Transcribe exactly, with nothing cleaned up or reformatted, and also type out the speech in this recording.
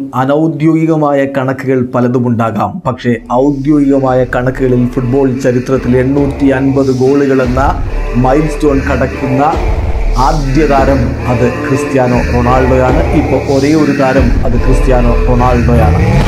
അനൗദ്യോഗികമായ കണക്കുകൾ പലതുമുണ്ടാകാം. പക്ഷേ ഔദ്യോഗികമായ കണക്കുകളിൽ ഫുട്ബോൾ ചരിത്രത്തിൽ എണ്ണൂറ്റി അൻപത് ഗോളുകൾ എന്ന മൈൽ സ്റ്റോൺ കടക്കുന്ന ആദ്യ താരം അത് ക്രിസ്ത്യാനോ റൊണാൾഡോയാണ്. ഇപ്പോൾ ഒരേ ഒരു താരം അത് ക്രിസ്ത്യാനോ റൊണാൾഡോയാണ്.